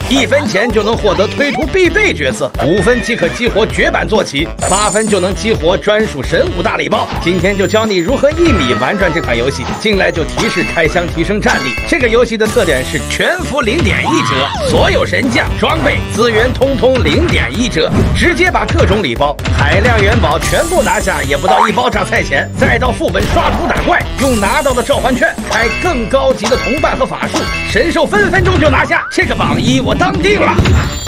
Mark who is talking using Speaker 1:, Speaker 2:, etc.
Speaker 1: 1分钱就能获得推图必备角色，5分即可激活绝版坐骑，8分就能激活专属神武大礼包。今天就教你如何1米玩转这款游戏，进来就提示开箱提升战力。这个游戏的特点是全服0.1折，所有神将、装备、资源通通0.1折，直接把各种礼包、海量元宝全部拿下，也不到1包榨菜钱。再到副本刷图打怪，用拿到的召唤券开更高级的同伴和法术，神兽分分钟就拿下。这个榜1我当定了。